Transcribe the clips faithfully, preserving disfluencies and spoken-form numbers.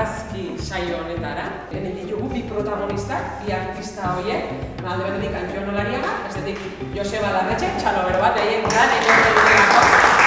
marrazki saio honetara. Hemen ditugu bi protagonistak, bi artista horiek, alde batetik Antxon Olariaga, bestetik Joseba Larretxe, txalo bero bat egin lan egin dugulako.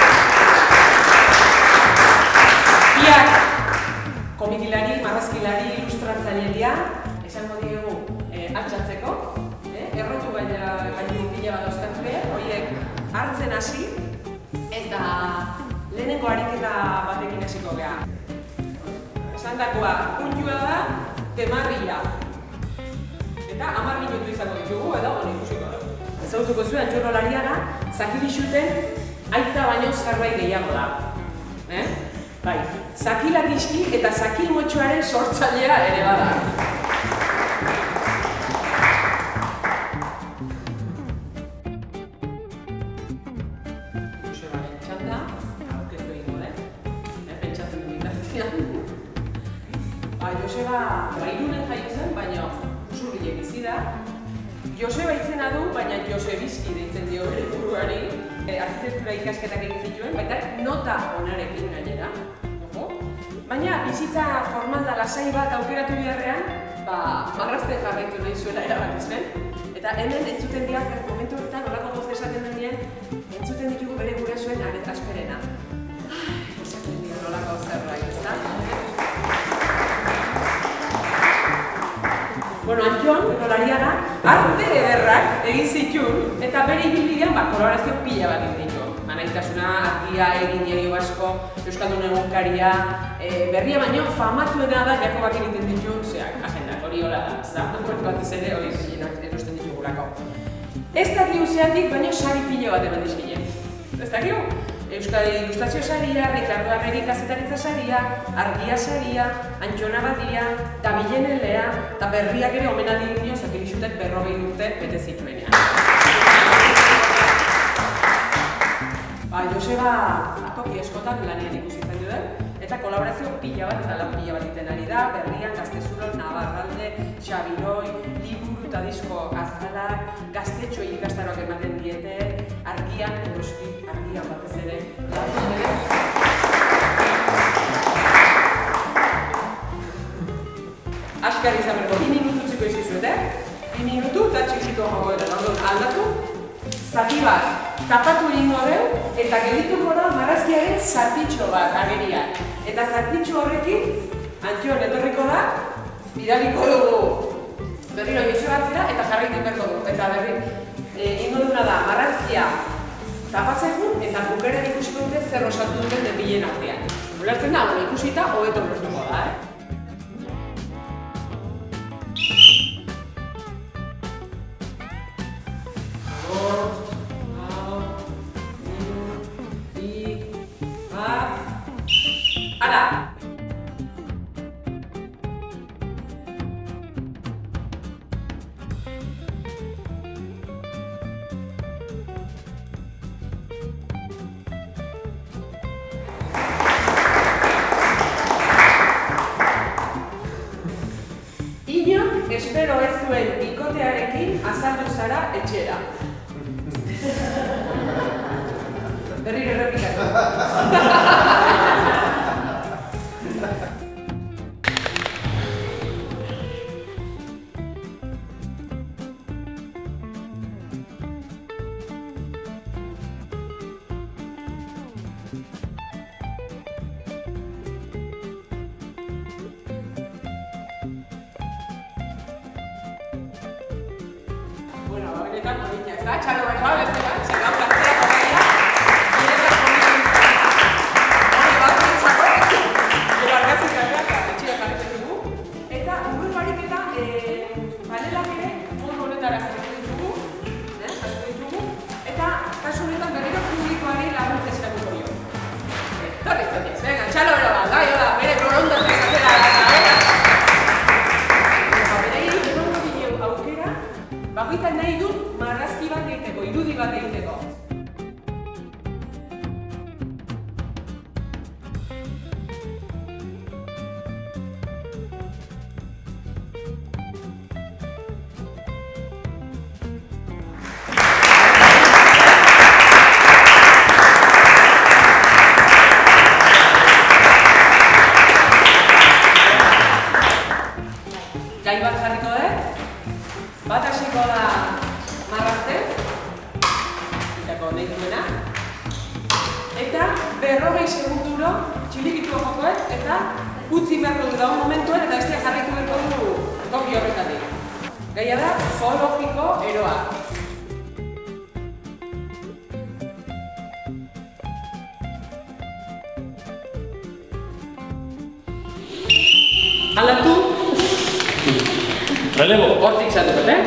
Biak komikilari, marrazkilari, ilustratzaileria, esango diegu altxatzeko, errotu baina pila bat dauzkatzu behar, horiek hartzen hasi, eta lehenengo ariketa batekin hasiko geha. Esandakoa, puntua da, temarria. Eta hamar minutu izango ditugu, edo hori ikusiko dugu. Ezagutuko zuen, Antxon Olariaga, zakirixuten aita baino zerbait gehiago da. Bai, zakilakizki eta zakilmotxoaren sortzailea ere bada. Josebaren txanda, aurkeztu egingo den, pentsatzen du bitartean. Joseba Irunen jaio zen, baina Usurbilen bizi da. Joseba izena du, baina Josebizki deitzen dio bere buruari. Arkitektura ikasketak egin zituen, baita nota onarekin gainera. Baina bizitza formal da lasai bat aukeratu beharrean, marrazten jarraitu nahi zuela erabaki zuen. Eta hemen entzuten diak, momentu horretan, nolako goz esaten denien, entzuten ditugu bere gurasoen asperena. Esaten dio nolako zerbait, ezta? Bueno, Antxon Olariaga arte ederrak egin zituen eta bere ibilbidean kolaborazio pila bat egin ditu. Anaitasuna, argia, egin diario asko, Euskaldun egunkaria, berria baino famatuena da Jakobak egiten ditu, zeak, agendak, hori hola da, ez da? Ankortu bat ez ere hori erosten ditugulako. Ez dakigu zeatik, baino sari pila bat eman dizkinen. Ez dakigu? Euskadi Ilustrazio saria, Ricardo Arregi kazetaritza saria, Argia saria, Antxon Abadia, Dabilenen Lea, eta berriak ere omenaldi dio zakirixutek berrogei urte bete zituenean. Joseba toki eskotan lanean ikusi izan duen, eta kolaborazio pila bat eta lan pila bat iten ari da, berrian Gaztezuro, Navarralde, Xabiroi, liburu eta disko azalak, gaztetxoi ikastaroak ematen diete, argian, eroski, argian batez ere, lagun ere. Askar izan berko, bi minutu txiko izizuet, eh? Bi minutu eta txikitu joko edo, aldatu, zati bat, tapatu egingo deu, eta geldituko da marrazkiaren zatitxo bat agerian. Eta zatitxo horrekin, Antxon etorriko da, bidaliko dugu berriro Josebatzera eta jarraitu berko du. Eta berri, ingo duna da, marrazkia tapatzeko eta bukeren ikusiko dute zer osatu duten den bilen artean. Ulertzen da, ikusita, hobeto ulertuko da, eh? Espero ez zuen bikotearekin azaldu zara etxera. Berriro errepikatu. Eta polita, ez da? Txalo bero bat, beste bat, segau kartzea kokaia, niretak polita hori bat nintzako, gero argatzen gara eta etxea jarretzen dugu. Eta urrun barik eta panelak ere modu honetara jarretzen ditugu, jarretzen ditugu, eta kasu honetan berriro publikoari laguntza eskatuko jo. Torri, torri, venga, txalo bero bat, gai, hola, bere borondatzen zatera eta bakoitzak nahi dut marrazki bat egiteko, irudi bat egiteko. nahi duena. Eta berrogei segunduro txilibitua jokoet eta utzi beharko du dago momentuen eta bestia jarraitu beharko du toki horretatik. Gaia da zoologiko eroa. Aldatu. Relevo. Hortik zatu, eh?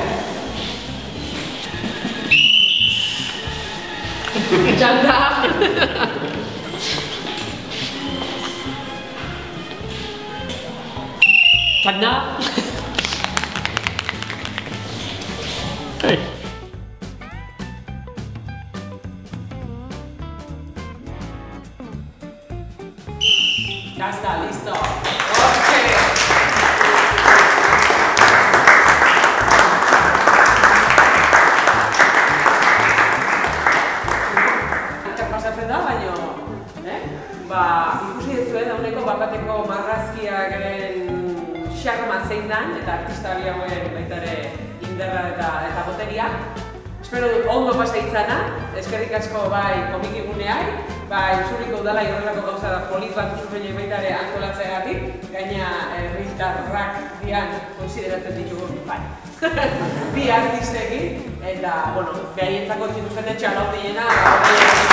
Txanda! Txanda! Hey. Ya está, listo. Okay. Pasatzen da, baina, eh? Ba, ikusi duzuen dauneko bapateko marrazkiaren xarma zein dan, eta artista biagoen baita ere inderra eta, eta boteria. Espero dut ondo pasa itzana, eskerrik asko bai komikiguneai, bai Usuriko udalai horrelako gauza da polit bat Usurreñek baita ere antolatzeagatik, gaina herritarrak dian konsideratzen ditugu bai. Bi artistekin, eta, bueno, behaientzako dituzten etxea lau diena,